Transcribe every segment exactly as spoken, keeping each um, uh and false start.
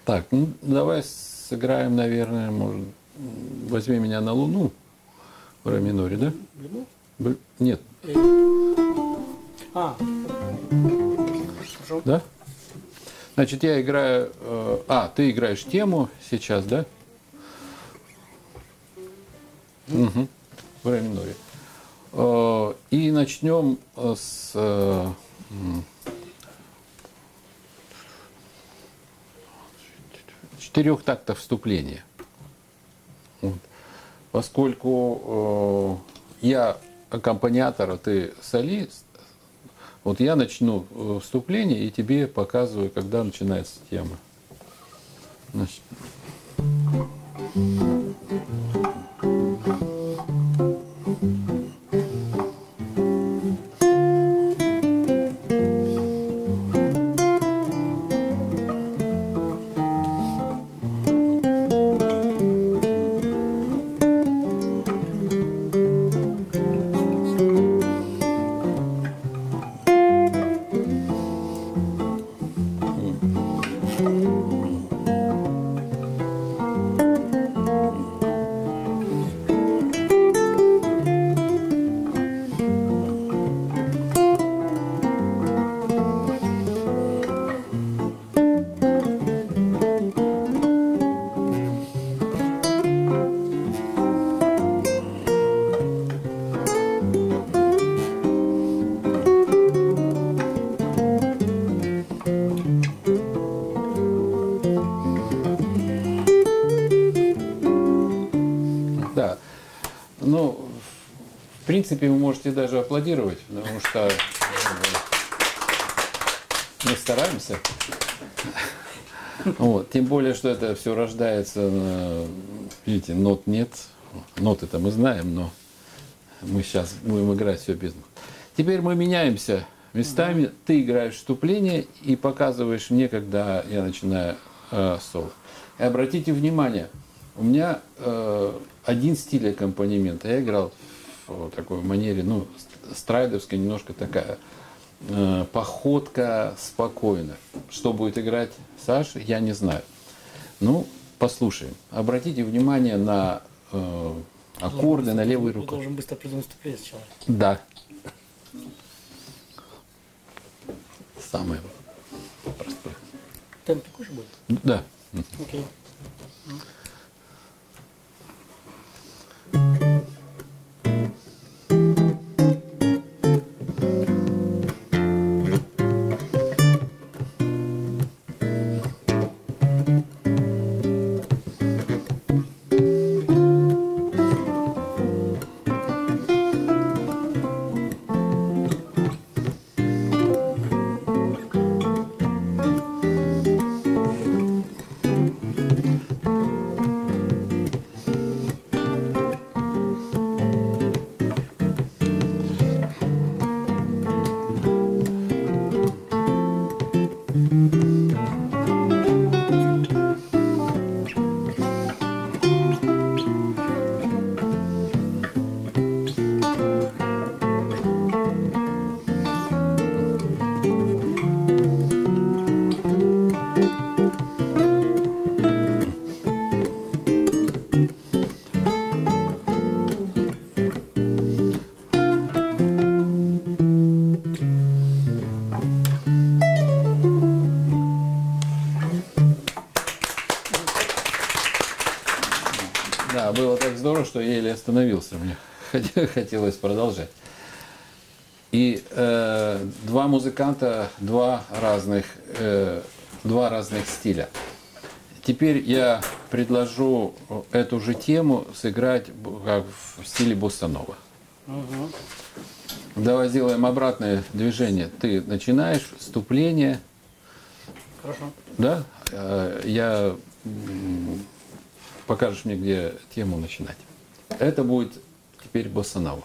Так, ну давай сыграем, наверное, может, возьми меня на Луну в ре миноре, да? Луну? Б... Нет. А. Хорошо. Да? Значит, я играю... Э, а, ты играешь тему сейчас, да? Угу. В ре миноре. Э, и начнем с... Э, четырех тактов вступления. Вот. Поскольку э, я аккомпаниатор, а ты солист, вот я начну вступление и тебе показываю, когда начинается тема. Значит. В принципе, вы можете даже аплодировать, потому что мы стараемся. Вот. Тем более, что это все рождается, видите, нот нет. Ноты-то мы знаем, но мы сейчас будем играть все без нот. Теперь мы меняемся местами. Угу. Ты играешь вступление и показываешь мне, когда я начинаю э, соло. И обратите внимание, у меня э, один стиль аккомпанемента. Я играл в такой манере, ну, страйдовская, немножко такая э, походка спокойно. Что будет играть Саша, я не знаю. Ну, послушаем. Обратите внимание на э, аккорды, на левую руку. Должен быстро придумать вступление сначала. Да. Самое простое. Темп такой же будет? Да. Окей. Да, было так здорово, что я еле остановился. Мне хотелось продолжать. И э, два музыканта, два разных, э, два разных стиля. Теперь я предложу эту же тему сыграть как в стиле босса-нова. Угу. Давай сделаем обратное движение. Ты начинаешь вступление. Хорошо. Да? Я... Покажешь мне, где тему начинать. Это будет теперь босса-нова.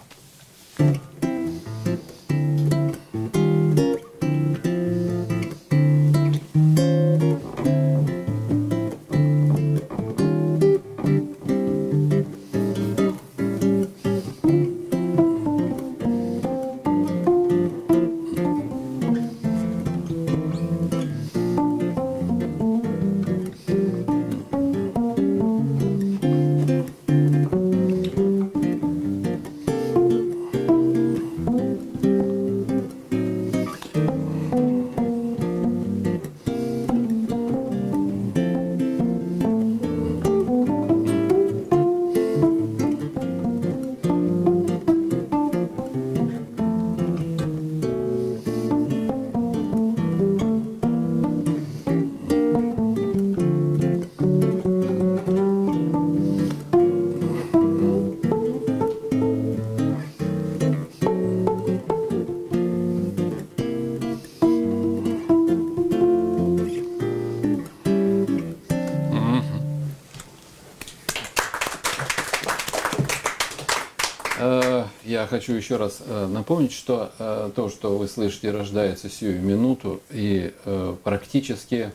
я хочу еще раз э, напомнить, что э, то, что вы слышите, рождается сию минуту, и э, практически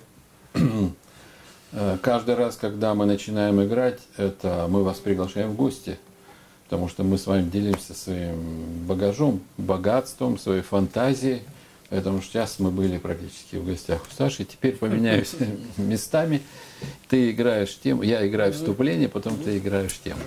э, каждый раз, когда мы начинаем играть, это мы вас приглашаем в гости, потому что мы с вами делимся своим багажом, богатством, своей фантазией. Поэтому сейчас мы были практически в гостях у Саши. Теперь поменяемся местами. Ты играешь тему, я играю вступление, потом ты играешь тему.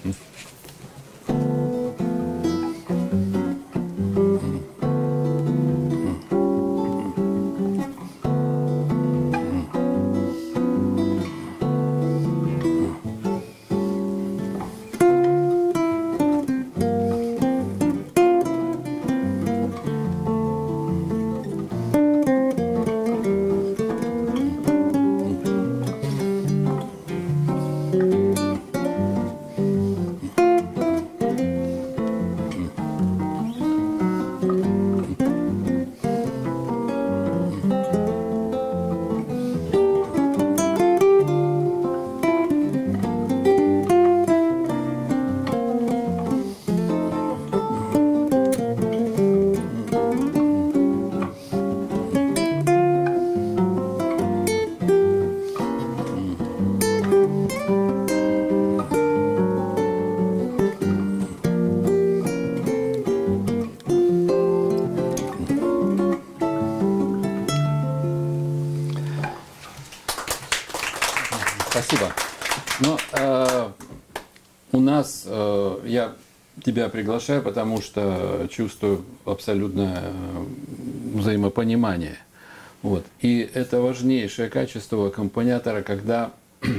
Спасибо. Но э, у нас, э, я тебя приглашаю, потому что чувствую абсолютное взаимопонимание. Вот. И это важнейшее качество аккомпаниатора, когда э,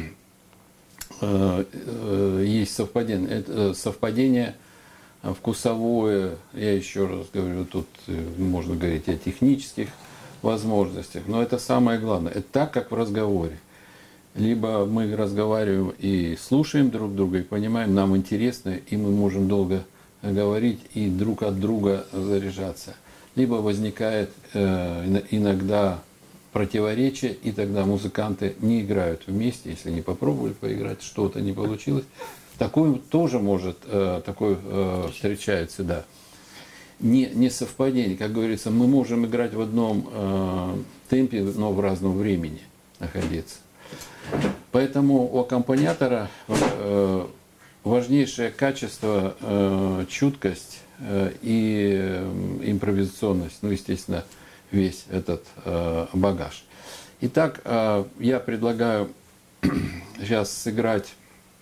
э, есть совпадение. Это совпадение вкусовое, я еще раз говорю, тут можно говорить о технических возможностях, но это самое главное. Это так, как в разговоре. Либо мы разговариваем и слушаем друг друга, и понимаем, нам интересно, и мы можем долго говорить и друг от друга заряжаться. Либо возникает э, иногда противоречие, и тогда музыканты не играют вместе, если не попробовали поиграть, что-то не получилось. Такое тоже может, э, такое э, встречается, да. Не, не совпадение, как говорится, мы можем играть в одном э, темпе, но в разном времени находиться. Поэтому у аккомпаниатора э, важнейшее качество э, чуткость э, и э, импровизационность, ну, естественно, весь этот э, багаж. Итак, э, я предлагаю сейчас сыграть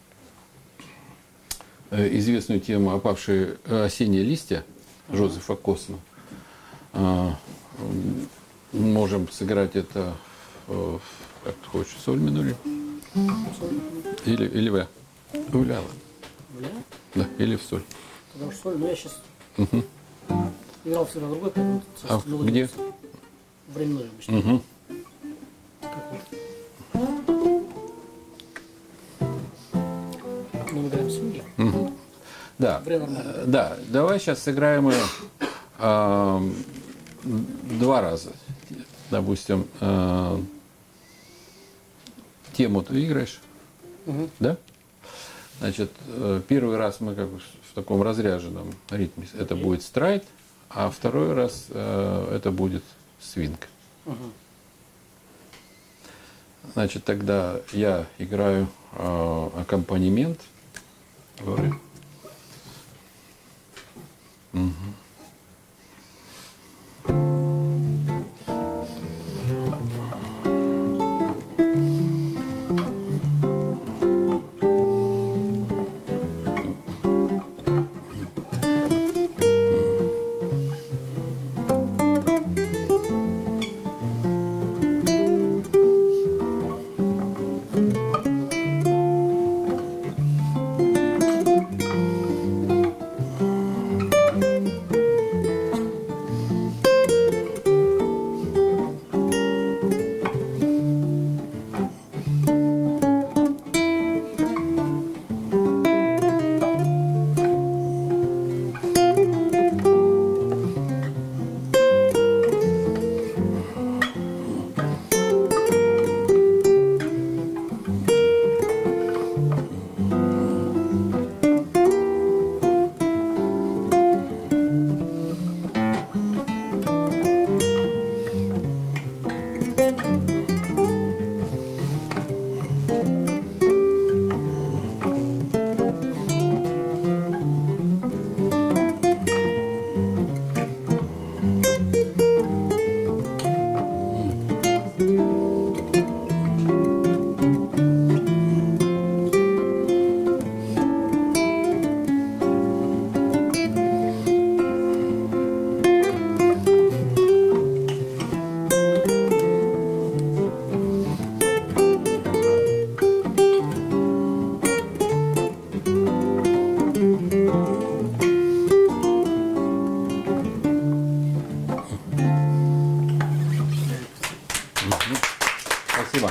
э, известную тему «Опавшие осенние листья» Жозефа Космо. Э, можем сыграть это в как ты хочешь, соль минуре? Или, или в? В ля. В ля? Да, или в соль. Потому что соль, но я сейчас Угу. играл всегда другой, поэтому А где? Временной обычно. Угу. Как вот. Мы играем с ними. Угу. Да. Вре нормально. Да, давай сейчас сыграем э, два раза. Допустим, э, тему ты играешь, Угу. да? Значит, э, первый раз мы как бы в таком разряженном ритме, это Окей. будет страйт, а второй раз э, это будет свинг. Угу. Значит, тогда я играю э, аккомпанемент. Говорю. Угу. Спасибо.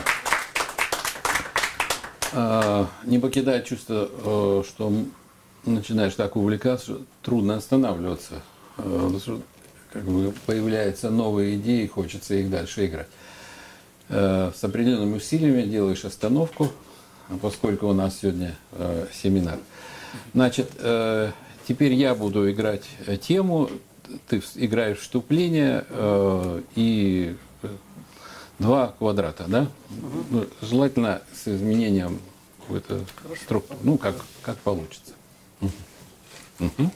А, не покидает чувство, что начинаешь так увлекаться, трудно останавливаться. Как бы появляются новые идеи, хочется их дальше играть. С определенными усилиями делаешь остановку, поскольку у нас сегодня семинар. Значит, теперь я буду играть тему, ты играешь вступление и два квадрата, да? Угу. Желательно с изменением какой-то структуры, ну, как, как получится. Угу. Угу.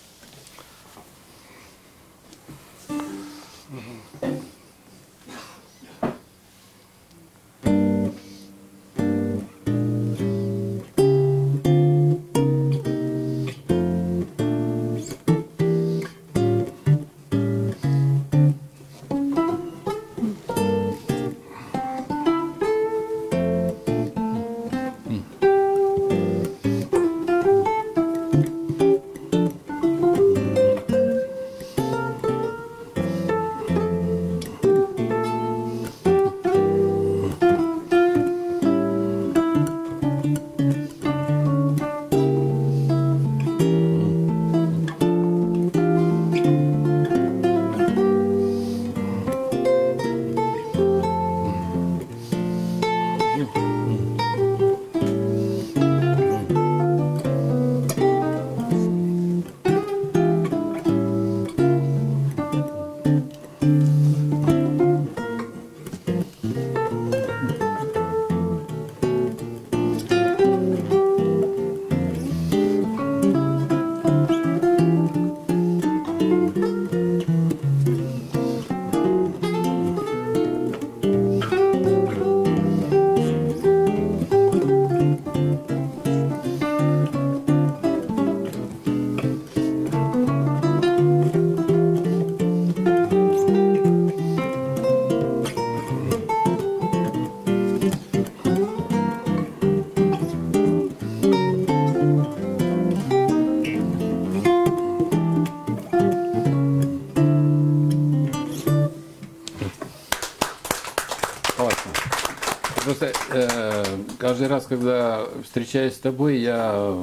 Просто э, каждый раз, когда встречаюсь с тобой, я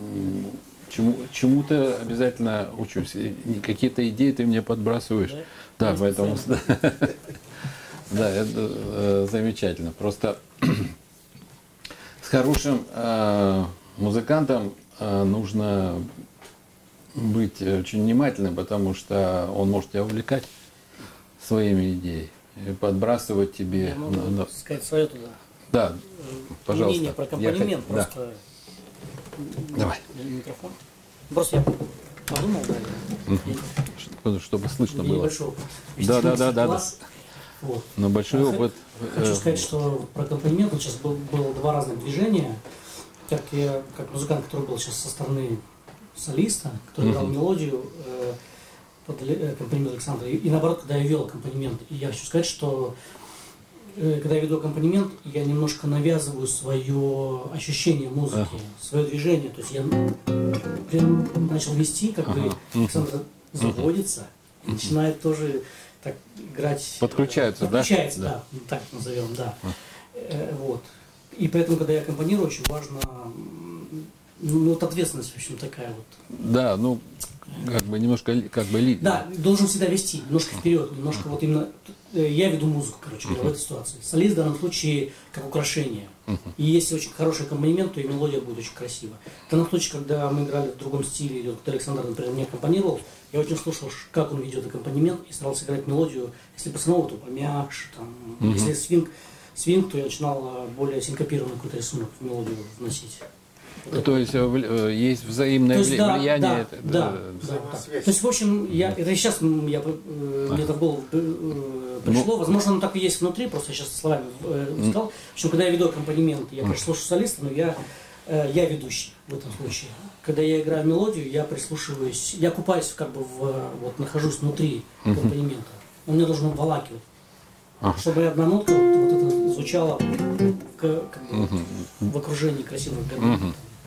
чему, чему-то обязательно учусь. Какие-то идеи ты мне подбрасываешь. Да, да, поэтому да, это замечательно. Просто с хорошим э, музыкантом э, нужно быть очень внимательным, потому что он может тебя увлекать своими идеями. И подбрасывать тебе. Я могу на, на... сказать свое туда. Да, пожалуйста. Мнение про аккомпанемент, я... просто да. Давай. Микрофон. Просто я подумал, да. Угу. Чтобы слышно было. Небольшой опыт. Да, да, да, да, да. Вот. Но большой а опыт. Хочу сказать, что про аккомпанемент вот сейчас был, было два разных движения. Как я, как музыкант, который был сейчас со стороны солиста, который играл угу. мелодию э, под аккомпанемент Александра. И, и наоборот, когда я вел аккомпанемент, и я хочу сказать, что э, когда я веду аккомпанемент, я немножко навязываю свое ощущение музыки, ага. свое движение. То есть я прям начал вести, как ага. бы Александр заводится и начинает тоже так играть. Подключается, э, подключается, да? да, так назовем, да. Э, вот. И поэтому, когда я аккомпанирую, очень важно, ну, вот ответственность, в общем, такая вот. Да, ну, как бы немножко, как бы лидер. Да, должен всегда вести, немножко вперед, немножко uh-huh. вот именно, я веду музыку, короче говоря, uh-huh. в этой ситуации. Солист в данном случае как украшение. Uh-huh. И если очень хороший аккомпанемент, то и мелодия будет очень красива. В данном случае, когда мы играли в другом стиле, или вот Александр, например, мне аккомпанировал, я очень слушал, как он ведет аккомпанемент, и старался играть мелодию, если пацаново, то помягче, там, uh-huh. если свинг, свинг, то я начинал более синкопированный какой-то рисунок в мелодию вносить. То есть есть взаимное То есть, да, влияние. Да, это, да, да, да, да. То есть, в общем, я, это сейчас я, мне это в голову пришло. Ну, возможно, оно так и есть внутри, просто я сейчас словами сказал. В общем, когда я веду аккомпанемент, я прислушиваюсь солиста, но я, я ведущий в этом случае. Когда я играю мелодию, я прислушиваюсь, я купаюсь, как бы, в, вот, нахожусь внутри аккомпанемента. Он меня должен обволакивать. Ага. Чтобы одна нотка вот, вот это звучала как, как бы, в окружении красивых гармоний.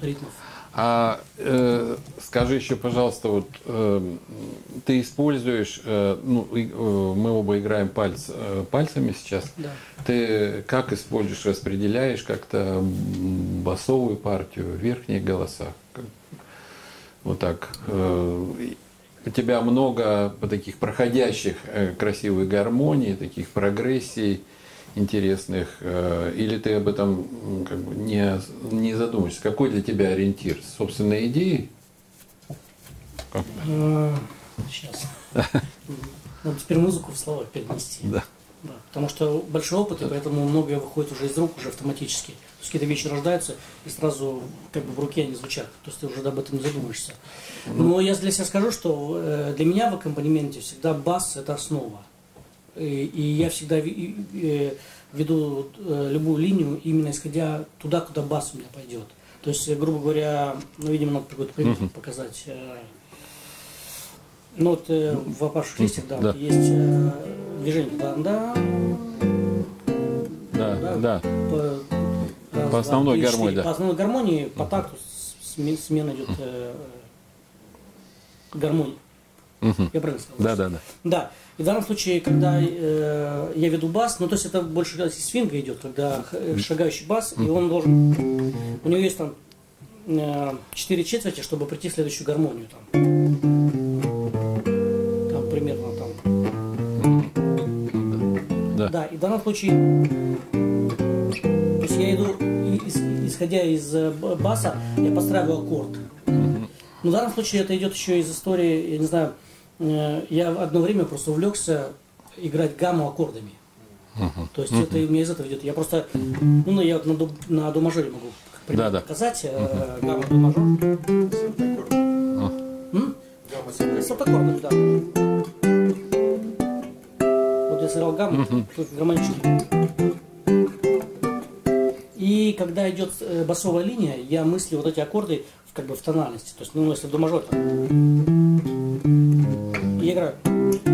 ритмов. А э, скажи еще, пожалуйста, вот э, ты используешь, э, ну, и, э, мы оба играем пальц, э, пальцами сейчас. Да. Ты как используешь, распределяешь как-то басовую партию, верхние голоса? Как- Вот так. Э, у тебя много таких проходящих э, красивых гармоний, таких прогрессий интересных, э, или ты об этом м, как бы не, не задумываешься? Какой для тебя ориентир? Собственные идеи? Как? Э, Сейчас. Надо теперь музыку в слова перенести. Да. Да, потому что большой опыт, и поэтому многое выходит уже из рук, уже автоматически. То есть какие-то вещи рождаются, и сразу как бы в руке они звучат. То есть ты уже об этом не задумаешься. Но я для себя скажу, что э, для меня в аккомпанементе всегда бас – это основа. И, и я всегда ви- и, веду э, любую линию именно исходя туда, куда бас у меня пойдет. То есть, э, грубо говоря, ну, видимо, надо какой-то пример Мгм. показать. э. Ну вот э, в опавших листьях, да, Да. вот есть э, движение. Да, да, Да, Да. да. по, раз, По основной три, гармонии, четыре. да. По основной гармонии, по такту с- сме- смена идет э, э, гармонии. Мгм. Я правильно сказал? Да, да, да. Да. И в данном случае, когда э, я веду бас, ну то есть это больше из свинга идет, когда х- шагающий бас, и он должен, у него есть там э, четыре четверти, чтобы прийти в следующую гармонию там. Там примерно там. Да. Да, и в данном случае, то есть я иду, и- ис- исходя из э, б- баса, я подстраиваю аккорд. Но в данном случае это идет еще из истории, я не знаю, э, я одно время просто увлекся играть гамму аккордами. То есть это у меня из этого идет. Я просто, ну, ну, я вот на, до, на до мажоре могу как пример Да-да. показать. э, Гамма до мажор. М? С аккордами, да. Вот я сыграл гамму, только гармонический. И когда идет э, басовая линия, я мыслю вот эти аккорды в, как бы в тональности. То есть, ну, если до мажор, там. И я играю.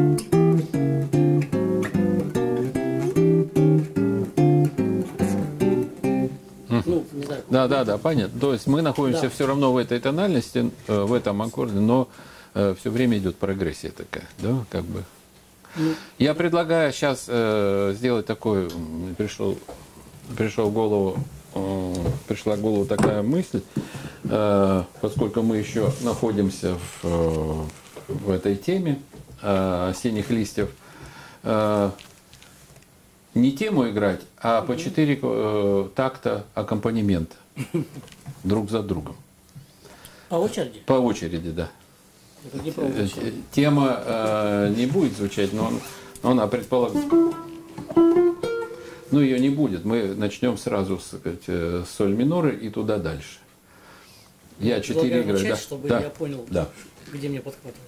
Ну, не знаю. Да, да, да, понятно. То есть мы находимся Да. все равно в этой тональности, э, в этом аккорде, но все время идет прогрессия такая, да, как бы. Ну, Я предлагаю сейчас э, сделать такой, м, пришел, пришел в голову, э, пришла в голову такая мысль, э, поскольку мы еще находимся в, э, в этой теме э, осенних листьев, э, не тему играть, а по четыре э, такта аккомпанемента друг за другом. по очереди? По очереди, да. Это не пробовал еще. Э, Тема э, не будет звучать, но, он- но она предполагает. Ну, ее не будет. Мы начнем сразу с, сказать, э, с соль минора и туда дальше. Я четыре Предлагаю играю. начать, Да, чтобы да, я понял, да. где мне подхватывать.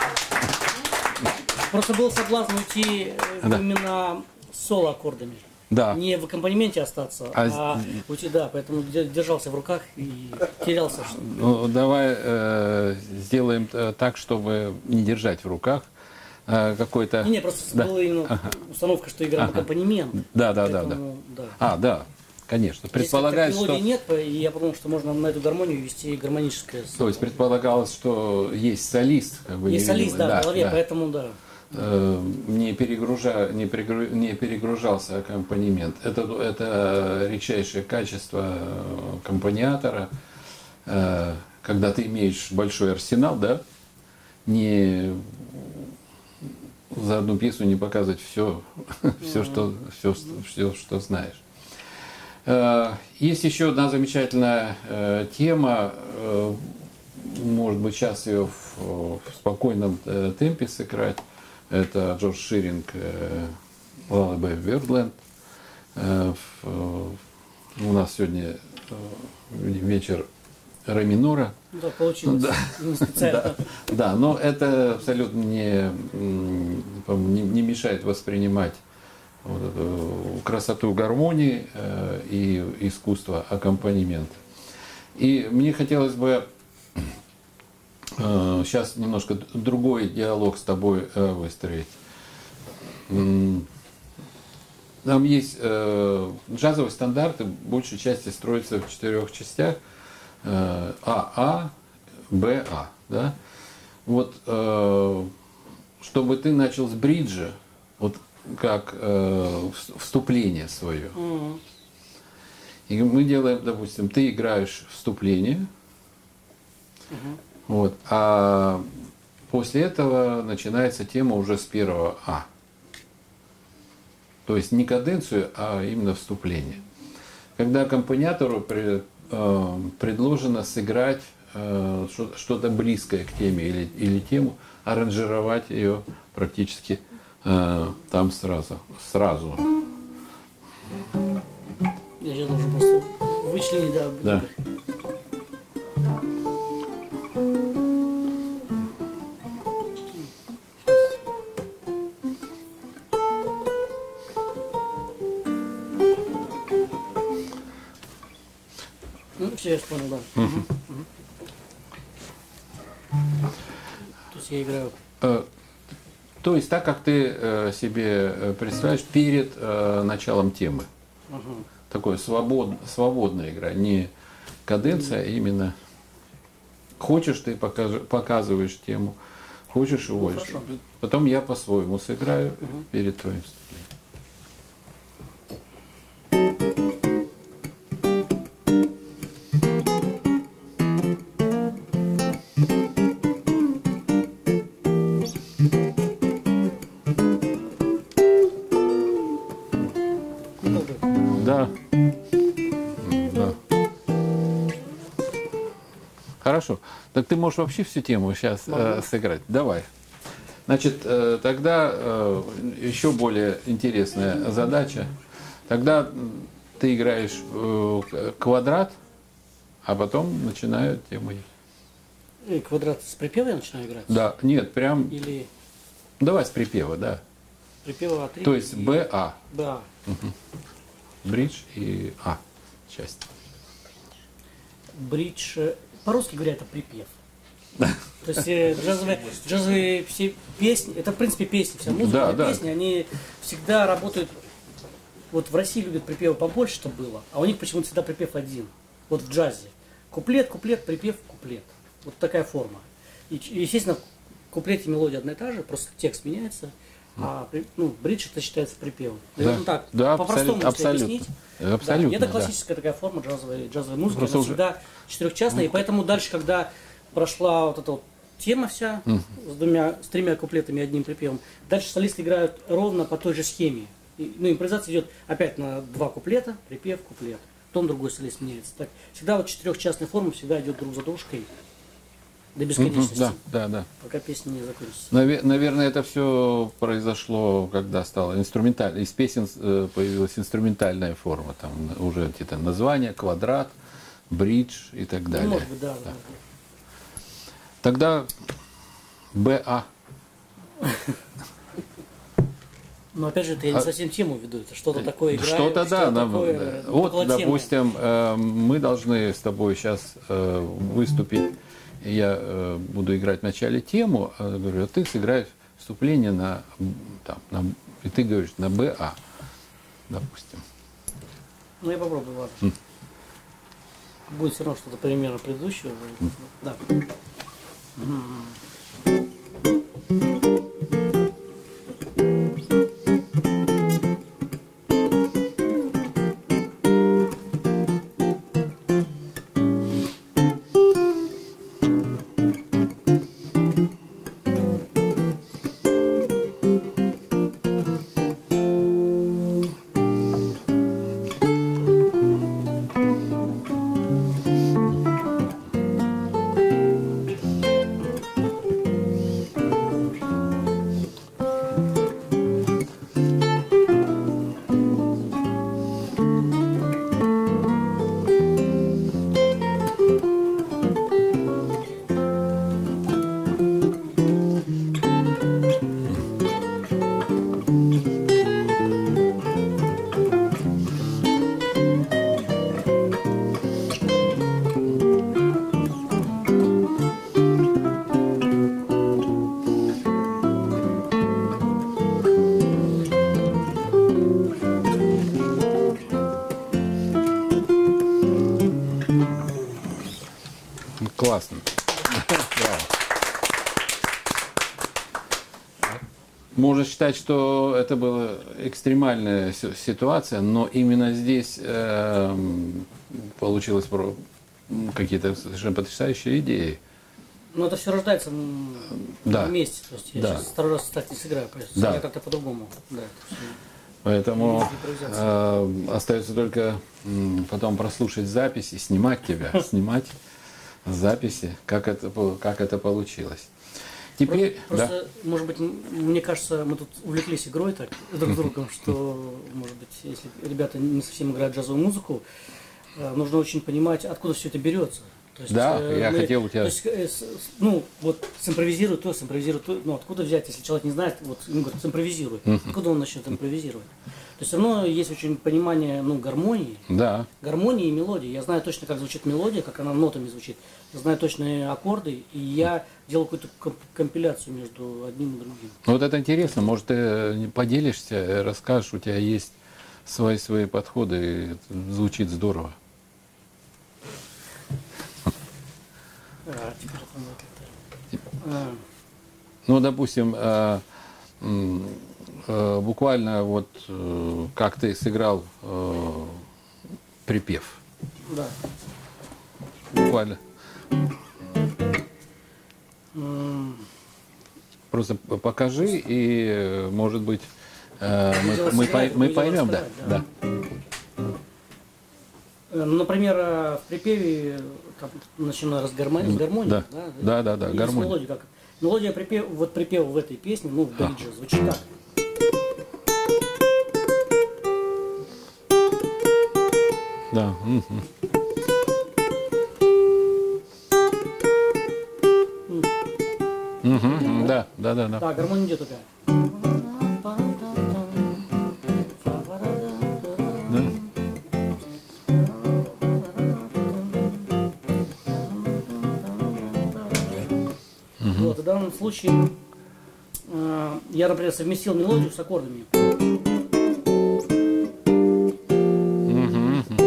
Просто был соблазн уйти э, Да. именно соло аккордами. Да. не в аккомпанементе остаться, А а, с- уйти, да, поэтому де- держался в руках и терялся. что- Ну, давай э, сделаем э, так, чтобы не держать в руках э, какой-то... Не, не, просто Да. была именно установка, что игра в Ага. аккомпанемент. Да, да, да, да. поэтому, да. А, да, конечно. Здесь как Предполагается, мелодии что... нет, и я подумал, что можно на эту гармонию ввести гармоническое. То есть предполагалось, что есть солист, как бы Есть солист, невидимый. да, в голове, поэтому да. Э, не, перегружа, не, перегру- не перегружался аккомпанемент. Это, это редчайшее качество э, аккомпаниатора, э, когда ты имеешь большой арсенал, да, не за одну пьесу не показывать все, все, что, все, все, что знаешь. Э, Есть еще одна замечательная э, тема, э, может быть, сейчас ее в, в спокойном э, темпе сыграть. Это Джордж Ширинг «Lullaby of Birdland». Э, в- э, У нас сегодня э, вечер ре минора. Да, получилось. Да. Не специально. Да, да, но это абсолютно не, м, по-моему, не, не мешает воспринимать вот эту красоту гармонии э, и искусство аккомпанемента. И мне хотелось бы э, сейчас немножко другой диалог с тобой э, выстроить. М, Там есть э, джазовые стандарты, большей части строятся в четырех частях. Э, АА, БА, да? Вот, э, чтобы ты начал с бриджа, вот как э, вс- вступление свое. Мгм. И мы делаем, допустим, ты играешь вступление, Мгм. вот, а после этого начинается тема уже с первого А. То есть не каденцию, а именно вступление. Когда аккомпаниатору при- э, предложено сыграть э, что- что-то близкое к теме или, или тему, аранжировать ее практически э, там сразу. сразу. Я сейчас должен просто вычленить, да. Да. Ну, все, я ж понял, да. Мгм. Мгм. То есть я играю. Э, То есть так, как ты э, себе э, представляешь перед э, началом темы. Мгм. Такое свобод, свободная игра, не каденция, а именно хочешь ты покаж- показываешь тему, хочешь уводишь. хорошо. Потом я по-своему сыграю Мгм. перед твоим вступлением. Ну, как бы. Да. М, да. Хорошо. Так ты можешь вообще всю тему сейчас Могу. сыграть. Давай. Значит, э, тогда э, еще более интересная задача. Тогда м, ты играешь э, к- квадрат, а потом начинают тему. И квадрат с припева я начинаю играть? Да, нет, прям Или давай с припева, да. припева А3? То есть Б, А, Да. бридж и А часть. Бридж. э, По-русски говоря, это припев. То есть э, джазовые, джазовые все песни, это в принципе песни, вся музыка, Да, все да. песни, они всегда работают. Вот в России любят припевы побольше, чтобы было, а у них почему-то всегда припев один. Вот в джазе. Куплет, куплет, припев, куплет. Вот такая форма. И, ч- и, естественно, в куплете мелодия одна и та же, просто текст меняется. А при- ну, бридж это считается припевом. Наверное, так, да, по-простому, абсолютно, если абсолютно. объяснить. Абсолютно, Да, это да. классическая такая форма джазовой, джазовой музыки. Просто Она уже- всегда четырехчастная. И поэтому дальше, когда прошла вот эта вот тема вся с двумя, с тремя куплетами и одним припевом, дальше солисты играют ровно по той же схеме. И, ну, импровизация идет опять на два куплета, припев, куплет. Потом другой солист меняется. Так, всегда вот четырехчастная форма всегда идет друг за дружкой до Мгм, бесконечности, да, да, да. пока песня не закончится. Наве- Наверное, это все произошло, когда стало инструментально. Из песен э, появилась инструментальная форма. Там уже какие-то названия, квадрат, бридж и так Ну, далее. может быть, да. да. Тогда БА. Но опять же, это я не совсем тему веду, это что-то такое играю. Что-то, да. Что Нам, такое, вот, около допустим, э, мы должны с тобой сейчас э, выступить. Я э, буду играть в начале тему, а говорю, ты сыграешь вступление на, там, на, и ты говоришь на БА, допустим. Ну, я попробую, ладно. Mm. Будет все равно что-то примерно предыдущего. Mm. Да. Mm. Классно. Можно считать, что это была экстремальная ситуация, но именно здесь э, получилось какие-то совершенно потрясающие идеи. Ну, это все рождается да. вместе. То есть я да. сейчас второй раз так не сыграю, да. я как-то по-другому. Да, поэтому э, остается только э, потом прослушать записи, снимать тебя, снимать записи, как это, как это получилось. Теперь, просто, да. может быть, мне кажется, мы тут увлеклись игрой так друг с другом, что, может быть, если ребята не совсем играют джазовую музыку, нужно очень понимать, откуда все это берется. То есть, да, э, я мы, хотел у тебя... То есть, э, с, ну, вот симпровизируй то, симпровизируй то, ну, откуда взять, если человек не знает, вот, ему говорят, симпровизируй, uh-huh. откуда он начнет импровизировать? То есть, все равно есть очень понимание, ну, гармонии, да. гармонии и мелодии. Я знаю точно, как звучит мелодия, как она нотами звучит, я знаю точные аккорды, и я делаю какую-то компиляцию между одним и другим. Вот это интересно, может, ты поделишься, расскажешь, у тебя есть свои, свои подходы, и это звучит здорово. А, теперь это а. Ну, допустим, э, э, буквально вот э, как ты сыграл э, припев. Да. Буквально. Mm. Просто покажи, и, может быть, э, мы, мы, сыграть, мы поймем, да. да. да. Например, в припеве начинаю с гармонии, да. Да, да, да, да, гармония. Мелодия, как, мелодия припев, вот припев в этой песне, ну, в Далидже, а. звучит так. Да. Угу. Угу, да, да, да, да. Да, гармония идет такая. Да. Угу. Вот, в данном случае э, я, например, совместил мелодию с аккордами. Угу.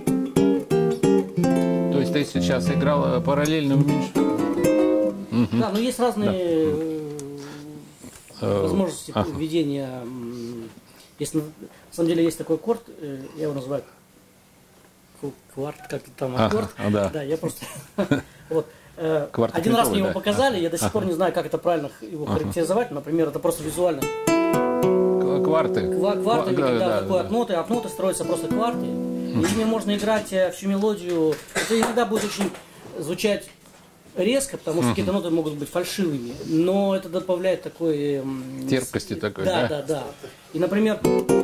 То есть ты сейчас играл параллельно уменьшение? Угу. Да, но есть разные да. возможности ага. введения. Если, на самом деле есть такой аккорд, я его называю кварт, как там аккорд. Ага, да. да, я просто вот. Один раз мне его показали, я до сих пор не знаю, как это правильно его характеризовать. Например, это просто визуально. Кварты. Квартами, когда такое от ноты, от ноты строятся просто кварты. Ими можно играть всю мелодию. Это иногда будет очень звучать резко, потому что какие-то ноты могут быть фальшивыми, но это добавляет такой... терпкости такой, да? Да, да, да. И, например...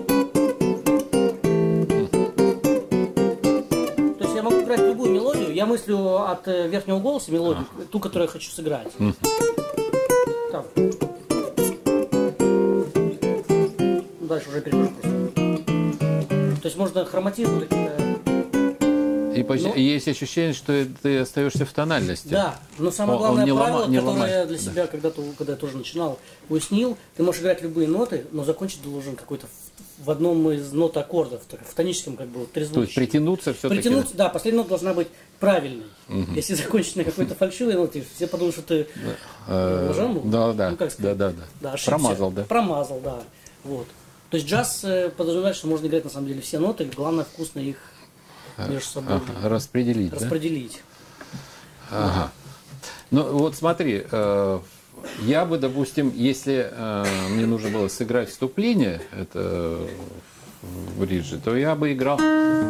Я могу играть любую мелодию, я мыслю от верхнего голоса мелодию, а. ту, которую я хочу сыграть. Mm. уже переходишь просто. То есть можно хроматизм какие-то. И почти, Ну, есть ощущение, что ты остаешься в тональности. Да, но самое Он- главное он не правило, лома- не которое ломает. я для себя когда-то, когда я тоже начинал, уяснил, ты можешь играть любые ноты, но закончить должен какой-то в, в одном из нот аккордов, так, в тоническом как бы трезвучии. То есть притянуться все-таки. Притянуться, да, последняя нота должна быть правильной. Если закончить на какой-то фальшивой ноте, все подумают, что ты Э, лажанул. Да, да, Ну, как да, сказать? да, да. Да, ошибся. Промазал, да. Промазал, да. Вот. То есть джаз э, подразумевает, что можно играть на самом деле все ноты, главное вкусно их между собой Ага, распределить, да? распределить. Ага. Ну вот смотри, э, я бы, допустим, если э, мне нужно было сыграть вступление, это в бриджи, то я бы играл.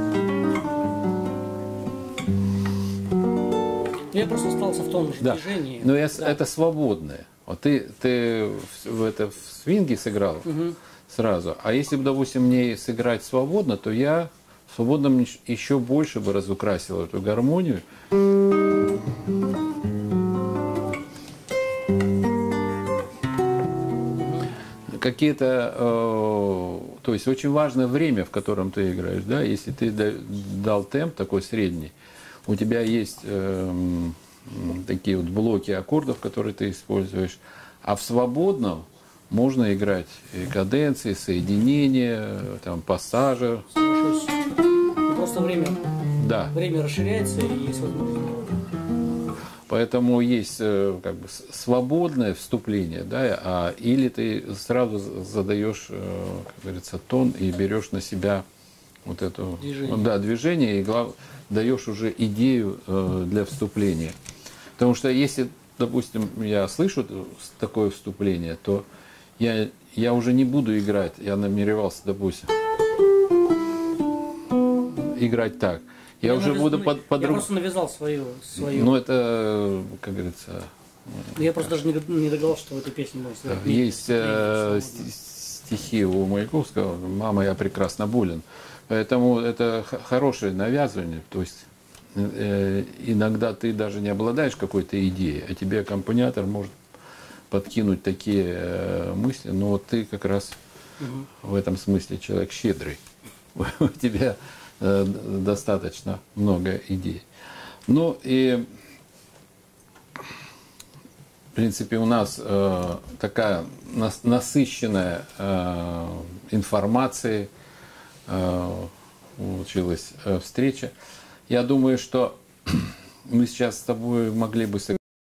Я просто остался в том же Да. движении. Но я, Да. это свободное. Вот ты, ты в, в это в свинге сыграл Мгм. сразу. А если бы, допустим, мне сыграть свободно, то я в свободном еще больше бы разукрасил эту гармонию. Какие-то, э, то есть очень важно время, в котором ты играешь, да, если ты да- дал темп такой средний, у тебя есть э, м, такие вот блоки аккордов, которые ты используешь, а в свободном можно играть и каденции, соединения, там, пассажи, Соглашусь. Ну, просто время, да. время расширяется и есть возможность. Поэтому есть э, как бы с- свободное вступление, да, а, или ты сразу з- задаешь, э, как говорится, тон и берешь на себя вот это Движение. да, движение и глав, даешь уже идею э, для вступления. Потому что если, допустим, я слышу такое вступление, то я, я уже не буду играть, я намеревался, допустим, играть так. Я, уже навяз- буду ну, под, Я под просто навязал свою. свою. Ну, это, как говорится, Я просто даже не, д- не догадался, что в этой песне можно сказать. есть э, ст- стихи у Маяковского «Мама, я прекрасно болен». Поэтому это х- хорошее навязывание. То есть э, иногда ты даже не обладаешь какой-то идеей, а тебе аккомпаниатор может подкинуть такие э, мысли. Но вот ты как раз в этом смысле человек щедрый. У тебя э, д- достаточно много идей. Ну и в принципе, у нас э, такая нас, насыщенная э, информацией э, получилась э, встреча. Я думаю, что мы сейчас с тобой могли бы сыграть